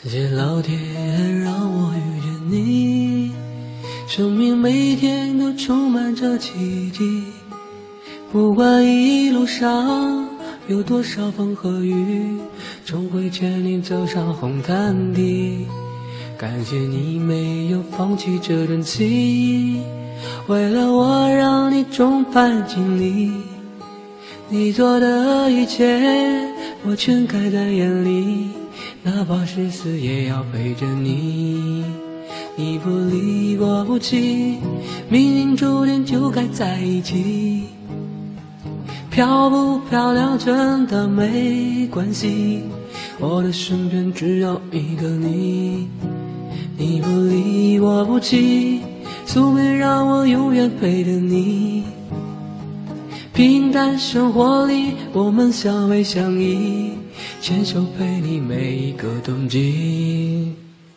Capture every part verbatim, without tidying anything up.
感谢老天让我遇见你，生命每天都充满着奇迹。不管一路上有多少风和雨，终会牵你走上红毯地。感谢你没有放弃这段情谊，为了我让你众叛亲离。你做的一切我全看在眼里，哪怕是死也要陪着你。你不离我不弃，命运注定就该在一起。漂不漂亮真的没关系，我的身边只有一个你。你不离我不弃，宿命让我永远陪着你。平淡生活里我们相偎相依，牵手陪你每一个冬季。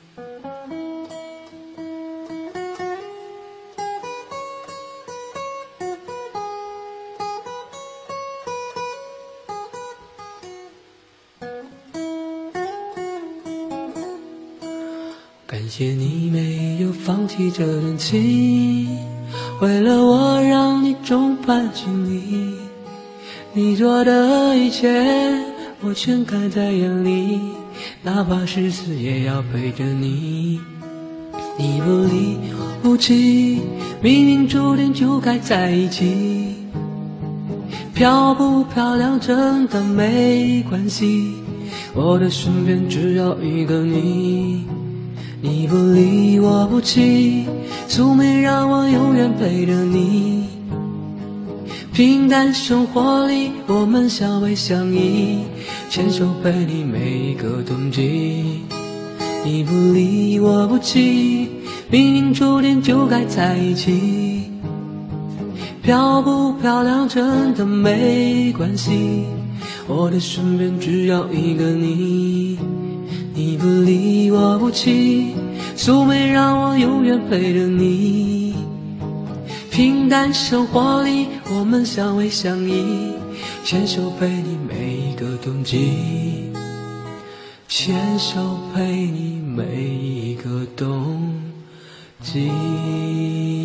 感谢你没有放弃这段情，为了我让你众叛亲离。你做的一切我全看在眼里，哪怕是死也要陪着你。你不离不弃，命运注定就该在一起。漂不漂亮真的没关系，我的身边只有一个你。你不离我不弃，宿命让我永远陪着你。平淡生活里我们相偎相依，牵手陪你每一个冬季。你不离我不弃，命运注定就该在一起。漂不漂亮真的没关系，我的身边只有一个你。你不离我不弃，宿命让我永远陪着你。平淡生活里我们相偎相依，牵手陪你每一个冬季。牵手陪你每一个冬季。